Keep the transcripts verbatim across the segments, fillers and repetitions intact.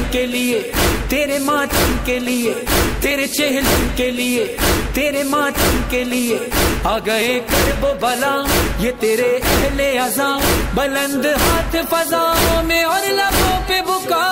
के लिए, तेरे मातम के लिए, तेरे चेहरे के लिए, तेरे मातम के लिए आ गए करबो बला ये तेरे अहले अज़ा। बुलंद हाथ फज़ाओं में और लबों पे बुका।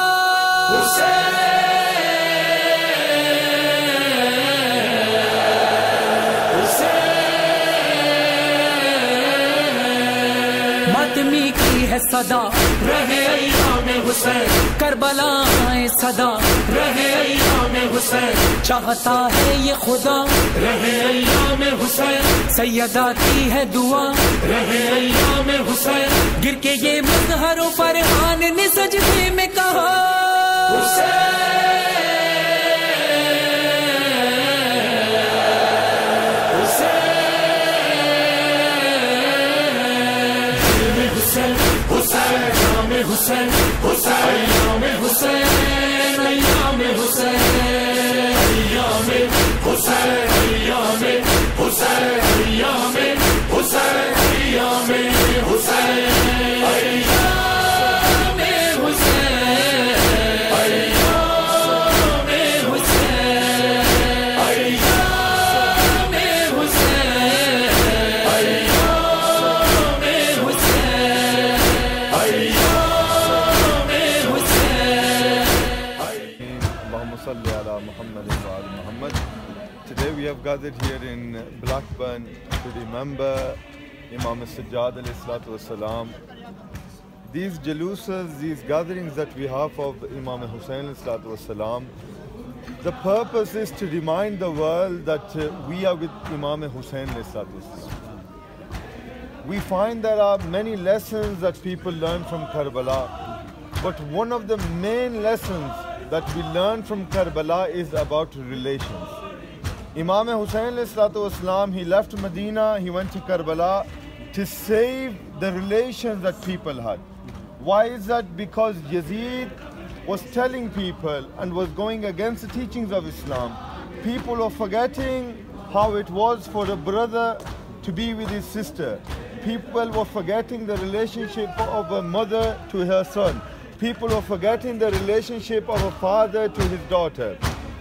मातमी की है सदा रहे अय्याम हुसैन, करबला आए सदा रहे अय्याम हुसैन। चाहता है ये खुदा रहे अय्याम हुसैन, सैयदा की है दुआ रहे अय्याम हुसैन। गिर के ये मज़हरों पर आन ने सजदे में कहा Hussain. Hussain Hussain अय्याम Hussain, अय्याम Hussain, अय्याम Hussain, अय्याम Hussain, अय्याम Hussain, अय्याम Hussain, अय्याम Hussain, अय्याम Hussain, अय्याम Hussain, अय्याम Hussain, अय्याम। Today we have gathered here in Blackburn to remember Imam Sajjad alayhi salatu wassalam. These jalusas, these gatherings that we have of Imam Hussain alayhi salatu wassalam, the purpose is to remind the world that uh, we are with Imam Hussain alayhi salatu wassalam. We find there are many lessons that people learn from Karbala, but one of the main lessons that we learn from Karbala is about relations. Imam Hussain Islam, he left Medina, he went to Karbala to save the relations that people had. Why is that? Because Yazid was telling people and was going against the teachings of Islam. People were forgetting how it was for a brother to be with his sister. People were forgetting the relationship of a mother to her son. People were forgetting the relationship of a father to his daughter.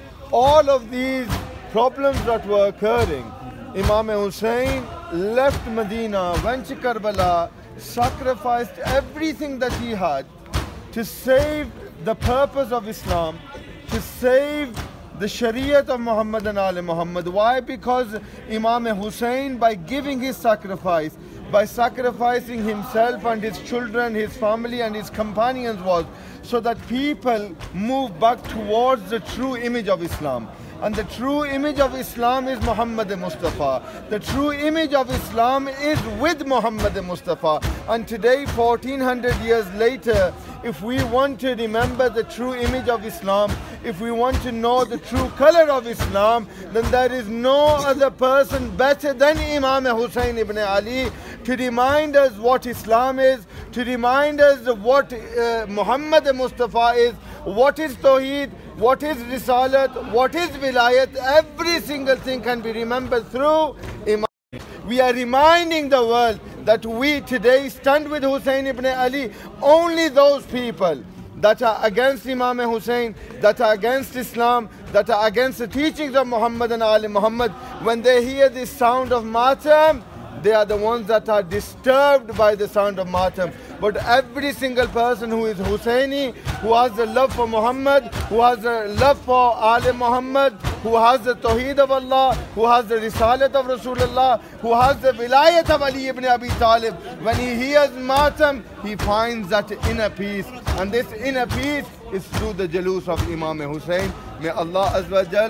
All of these problems that were occurring, Imam Hussain left Medina, went to Karbala, sacrificed everything that he had to save the purpose of Islam, to save the Shariat of Muhammad and Ali Muhammad. Why? Because Imam Hussain, by giving his sacrifice, by sacrificing himself and his children, his family and his companions, was so that people move back towards the true image of Islam. And the true image of Islam is Muhammad Mustafa. The true image of Islam is with Muhammad Mustafa. And today, fourteen hundred years later, if we want to remember the true image of Islam, if we want to know the true color of Islam, then there is no other person better than Imam Hussain ibn Ali to remind us what Islam is, to remind us what uh, Muhammad Mustafa is, what is Tawheed, what is Risalat, what is Vilayat. Every single thing can be remembered through Imam. We are reminding the world that we today stand with Hussain ibn Ali. Only those people that are against Imam Hussain, that are against Islam, that are against the teachings of Muhammad and Ali Muhammad, when they hear the sound of Matam, they are the ones that are disturbed by the sound of Matam. But every single person who is Hussaini, who has the love for Muhammad, who has the love for Ali Muhammad, who has the Tawheed of Allah, who has the Risalat of Rasulullah, who has the Vilayat of Ali ibn Abi Talib, when he hears Matam, he finds that inner peace. And this inner peace is through the jalus of Imam Hussain. May Allah Azza wa Jal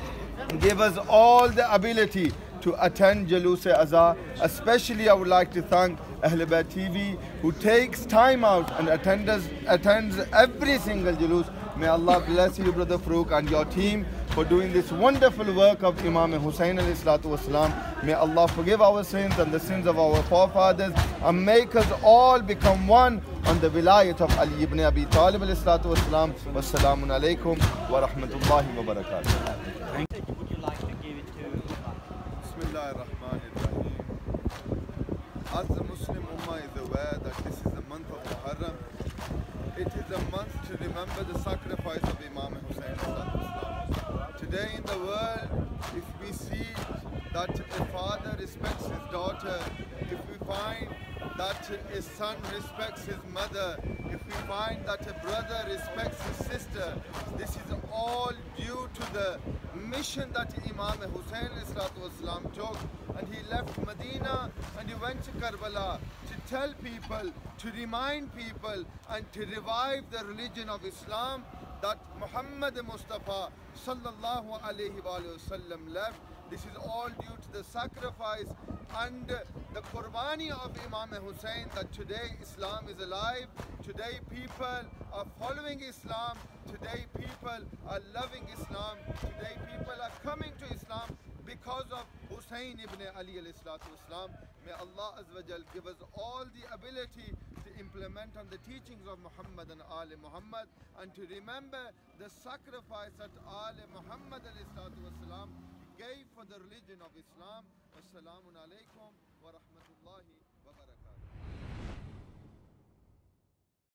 give us all the ability to attend Jalus-e Aza. Especially I would like to thank Ahl Bayt T V, who takes time out and attends, attends every single Jalus. May Allah bless you, Brother Farooq, and your team for doing this wonderful work of Imam Hussain alayhi salatu wasalam. May Allah forgive our sins and the sins of our forefathers and make us all become one on the wilayat of Ali ibn Abi Talib alayhi salatu wasalam. Wassalamu alaikum wa rahmatullahi wa barakatuh. Would you like to give it to Bismillah ar-Rahman ar-Rahim. As the Muslim Ummah is aware that this is the month of Muharram, it is is a month to remember the sacrifice of Imam Hussain. Today in the world, if we see that a father respects his daughter, if we find that a son respects his mother, if we find that a brother respects his sister, this is all due to the mission that Imam Hussain والسلام, took, and he left Medina and he went to Karbala to tell people, to remind people and to revive the religion of Islam that Muhammad Mustafa sallallahu alayhi wa sallam left. This is all due to the sacrifice and the qurbani of Imam Hussain that today Islam is alive, today people are following Islam, today people are loving Islam, today people are coming to Islam because of Hussain ibn Ali alayhi salatu wasalam. May Allah Azza wa Jal give us all the ability to implement on the teachings of Muhammad and Ali Muhammad, and to remember the sacrifice that Ali Muhammad alayhi salatu wasalam gave for the religion of Islam. Wassalamu alaikum wa rahmatullahi.